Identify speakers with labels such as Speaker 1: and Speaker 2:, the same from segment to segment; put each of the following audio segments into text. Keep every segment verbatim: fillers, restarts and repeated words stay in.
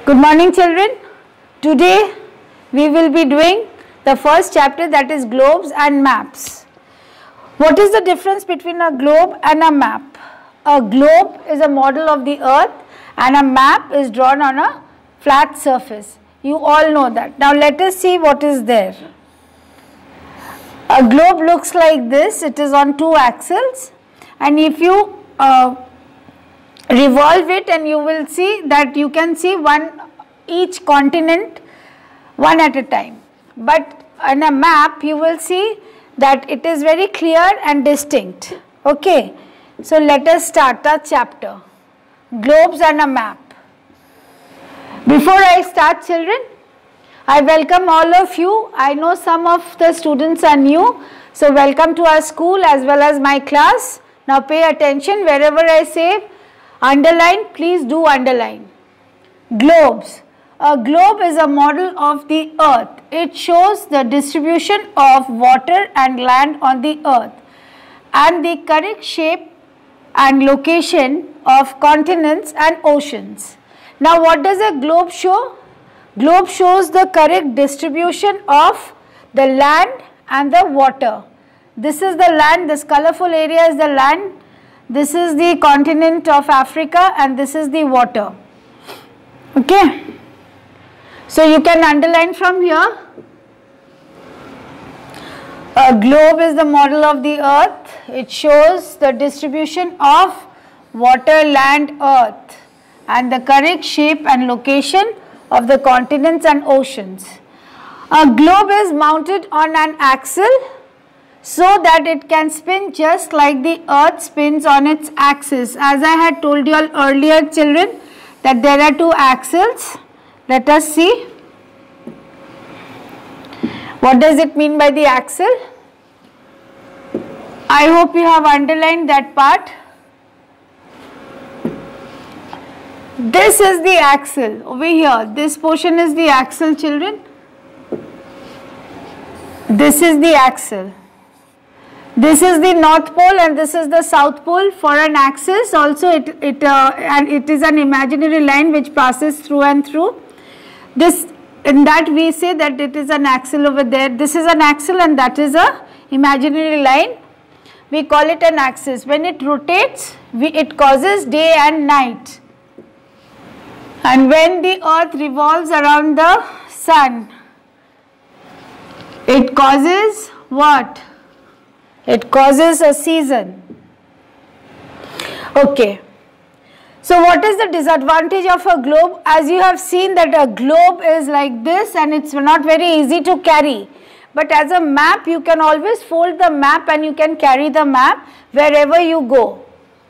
Speaker 1: Good morning, children. Today we will be doing the first chapter, that is globes and maps. What is the difference between a globe and a map? A globe is a model of the earth and a map is drawn on a flat surface. You all know that. Now let us see what is there. A globe looks like this. It is on two axles, and if you uh, revolve it, and you will see that you can see one each continent one at a time. But in a map you will see that it is very clear and distinct. Okay, so let us start the chapter, globes and a map. Before I start, children, I welcome all of you. I know some of the students are new, so welcome to our school as well as my class. Now pay attention, wherever I say underline, please do underline. Globes. A globe is a model of the earth. It shows the distribution of water and land on the earth and the correct shape and location of continents and oceans. Now what does a globe show? Globe shows the correct distribution of the land and the water. This is the land, this colorful area is the land, this is the continent of Africa, and this is the water. Okay. So you can underline from here. A globe is the model of the earth. It shows the distribution of water, land, earth, and the correct shape and location of the continents and oceans. A globe is mounted on an axle so that it can spin just like the earth spins on its axis. As I had told you all earlier, children, that there are two axles. Let us see. What does it mean by the axle? I hope you have underlined that part. This is the axle over here. This portion is the axle, children. This is the axle. This is the north pole and this is the south pole for an axis. Also it, it, uh, and it is an imaginary line which passes through and through. This, in that we say that it is an axle over there. This is an axle and that is a imaginary line. We call it an axis. When it rotates, we, it causes day and night. And when the earth revolves around the sun, it causes what? It causes a season. Okay. So what is the disadvantage of a globe? As you have seen that a globe is like this and it's not very easy to carry. But as a map, you can always fold the map and you can carry the map wherever you go.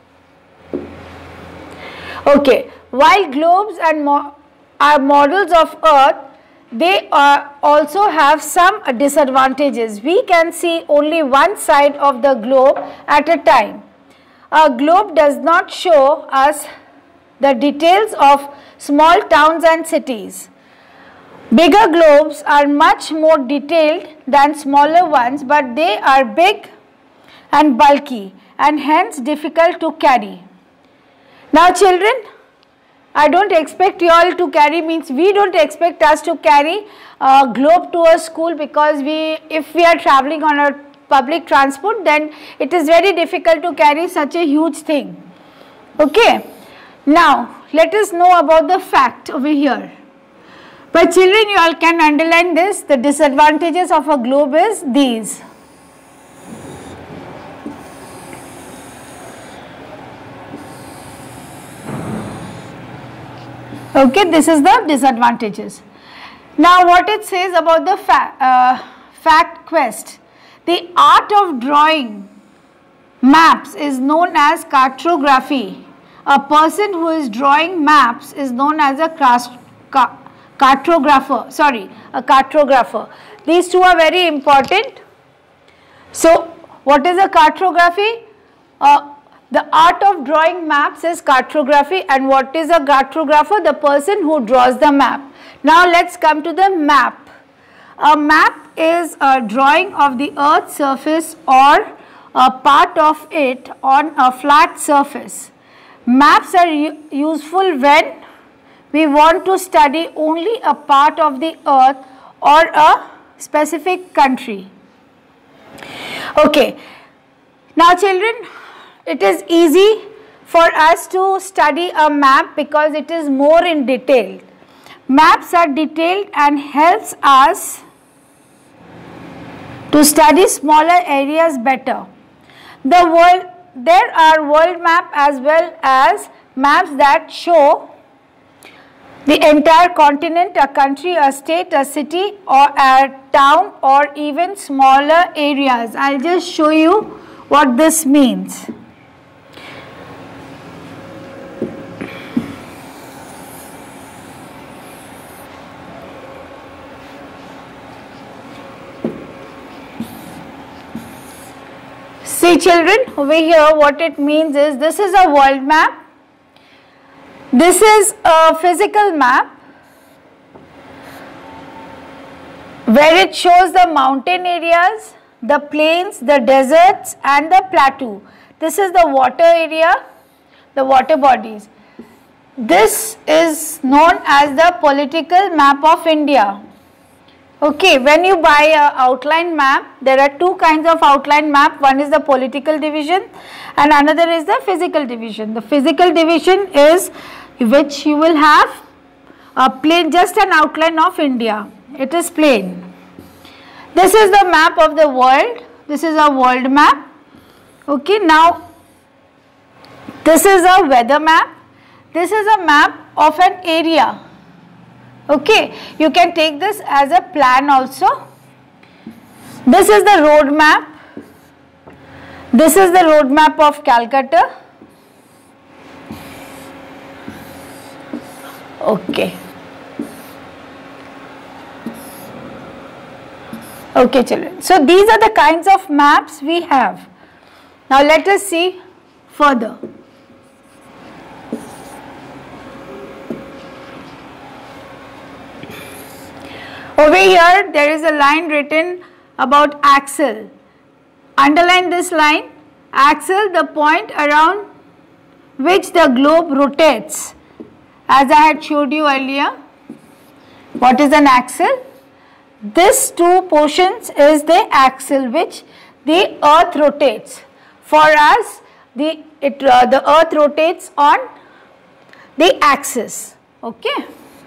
Speaker 1: Okay. While globes and mo are models of earth, they are also have some disadvantages. We can see only one side of the globe at a time. A globe does not show us the details of small towns and cities. Bigger globes are much more detailed than smaller ones, but they are big and bulky and hence difficult to carry. Now children, I don't expect you all to carry, means we don't expect us to carry a globe to a school, because we, if we are traveling on a public transport, then it is very difficult to carry such a huge thing. Okay. Now let us know about the fact over here. But children, you all can underline this. The disadvantages of a globe is these. Okay, this is the disadvantages. Now what it says about the fa uh, fact quest. The art of drawing maps is known as cartography. A person who is drawing maps is known as a ca cartographer. Sorry, a cartographer. These two are very important. So what is a cartography? Uh, The art of drawing maps is cartography, and what is a cartographer? The person who draws the map. Now let's come to the map. A map is a drawing of the earth's surface or a part of it on a flat surface. Maps are useful when we want to study only a part of the earth or a specific country. Okay, now children, it is easy for us to study a map because it is more in detail. Maps are detailed and helps us to study smaller areas better. The world, there are world map as well as maps that show the entire continent, a country, a state, a city or a town or even smaller areas. I'll just show you what this means. See children, over here what it means is, this is a world map. This is a physical map where it shows the mountain areas, the plains, the deserts and the plateau. This is the water area, the water bodies. This is known as the political map of India. Okay, when you buy a outline map, there are two kinds of outline map. One is the political division and another is the physical division. The physical division is which you will have a plain, just an outline of India. It is plain. This is the map of the world. This is a world map. Okay, now this is a weather map. This is a map of an area. Okay, you can take this as a plan also. This is the road map. This is the road map of Calcutta. Okay. Okay children, so these are the kinds of maps we have. Now let us see further. Over here there is a line written about axle. Underline this line. Axle, the point around which the globe rotates. As I had showed you earlier, what is an axle? This two portions is the axle which the earth rotates. For us, the, it, uh, the earth rotates on the axis. Okay.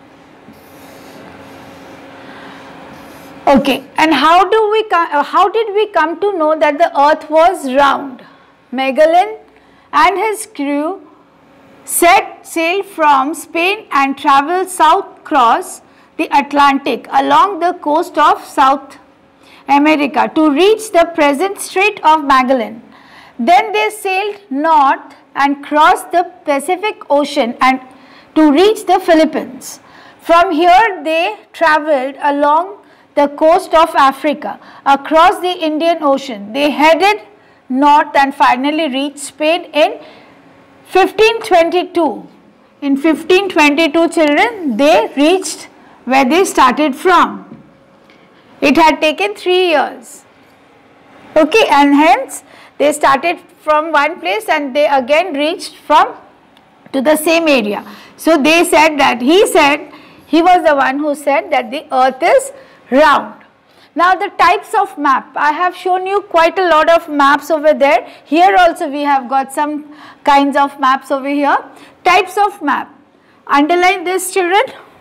Speaker 1: Okay, and how do we uh, how did we come to know that the earth was round? Magellan and his crew set sail from Spain and travelled south across the Atlantic along the coast of South America to reach the present Strait of Magellan. Then they sailed north and crossed the Pacific Ocean and to reach the Philippines. From here they travelled along the coast of Africa, across the Indian Ocean. They headed north and finally reached Spain in fifteen twenty-two. In fifteen twenty-two children, they reached where they started from. It had taken three years. Okay, and hence they started from one place and they again reached from to the same area. So they said that, he said, he was the one who said that the earth is round. Now the types of map, I have shown you quite a lot of maps over there. Here also we have got some kinds of maps over here. Types of map, underline this children,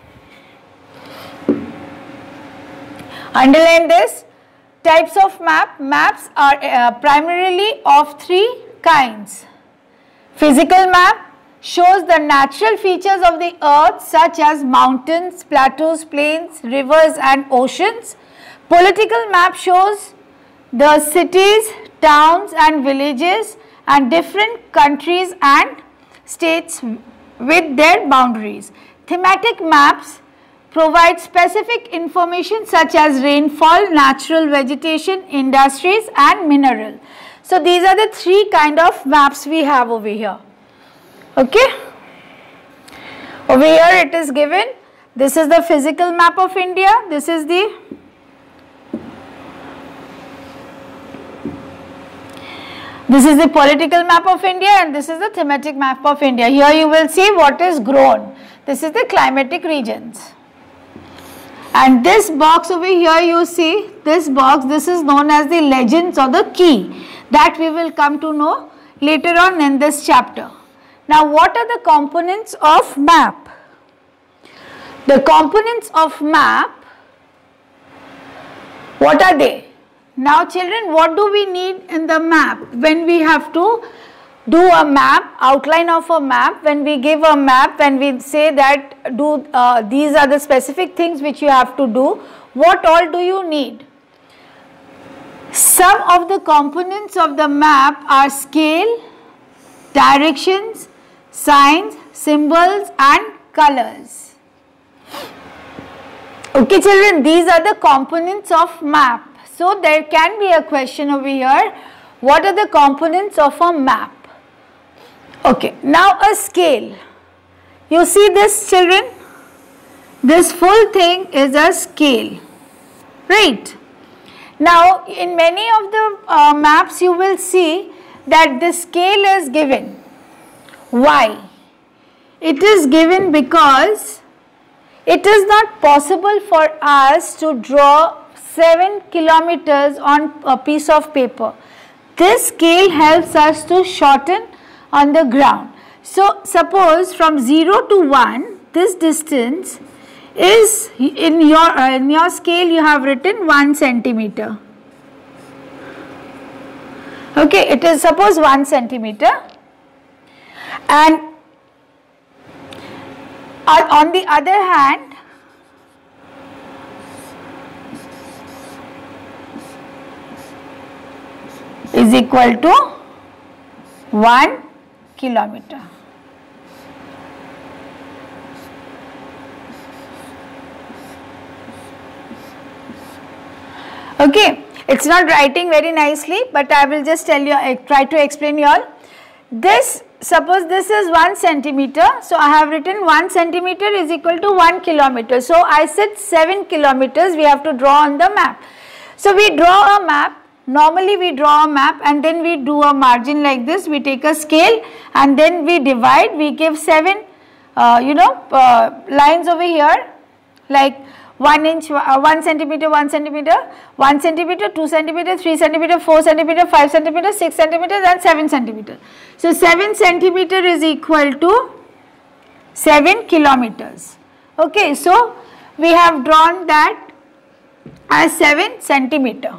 Speaker 1: underline this. Types of map, maps are uh, primarily of three kinds. Physical map shows the natural features of the earth such as mountains, plateaus, plains, rivers and oceans. Political map shows the cities, towns and villages and different countries and states with their boundaries. Thematic maps provide specific information such as rainfall, natural vegetation, industries and mineral. So these are the three kind of maps we have over here. Okay, over here it is given, this is the physical map of India, this is the This is the political map of India and this is the thematic map of India. Here you will see what is grown. This is the climatic regions. And this box over here you see, this box, this is known as the legends or the key. That we will come to know later on in this chapter. Now what are the components of map? The components of map, what are they? Now children, what do we need in the map when we have to do a map, outline of a map, when we give a map, when we say that do uh, these are the specific things which you have to do, what all do you need? Some of the components of the map are scale, directions, signs, symbols and colors. Okay children, these are the components of map. So there can be a question over here, what are the components of a map? Okay, now a scale. You see this children? This full thing is a scale, right? Now in many of the uh, maps you will see that the scale is given. Why? It is given because it is not possible for us to draw seven kilometers on a piece of paper. This scale helps us to shorten on the ground. So suppose from zero to one, this distance is in your uh, in your scale you have written one centimeter. Okay, it is suppose one centimeter, and uh, on the other hand, is equal to one kilometer. Okay, it's not writing very nicely, but I will just tell you, I try to explain you all. This, suppose this is one centimeter, so I have written one centimeter is equal to one kilometer. So I said seven kilometers we have to draw on the map. So we draw a map. Normally we draw a map and then we do a margin like this, we take a scale and then we divide, we give seven uh, you know uh, lines over here like one inch, uh, one centimeter, one centimeter, one centimeter, two centimeter, three centimeter, four centimeter, five centimeter, six centimeters and seven centimeter. So seven centimeter is equal to seven kilometers. Okay, so we have drawn that as seven centimeter.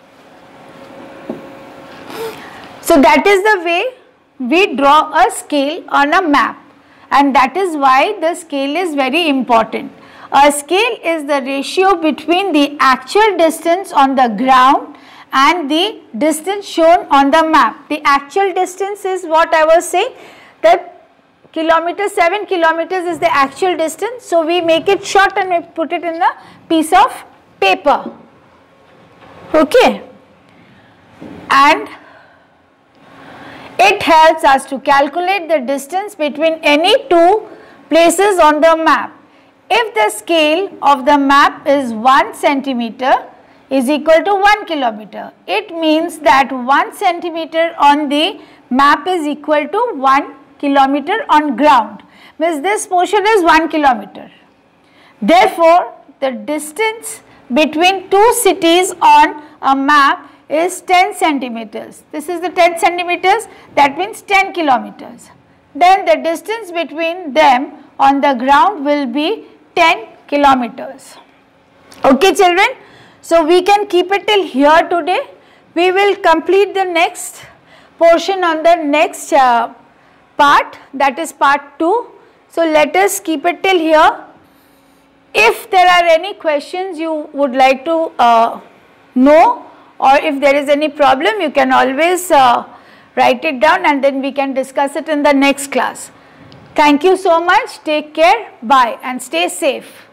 Speaker 1: So that is the way we draw a scale on a map, and that is why the scale is very important. A scale is the ratio between the actual distance on the ground and the distance shown on the map. The actual distance is what I was saying, that kilometer, seven kilometers is the actual distance. So we make it short and we put it in a piece of paper. Okay. And it helps us to calculate the distance between any two places on the map. If the scale of the map is one centimeter is equal to one kilometer, it means that one centimeter on the map is equal to one kilometer on ground. Means this portion is one kilometer. Therefore, the distance between two cities on a map is ten centimeters. This is the ten centimeters, that means ten kilometers. Then the distance between them on the ground will be ten kilometers. Okay children, so we can keep it till here today. We will complete the next portion on the next uh, part, that is part two. So let us keep it till here. If there are any questions you would like to uh, know, or if there is any problem, you can always uh, write it down and then we can discuss it in the next class. Thank you so much. Take care. Bye and stay safe.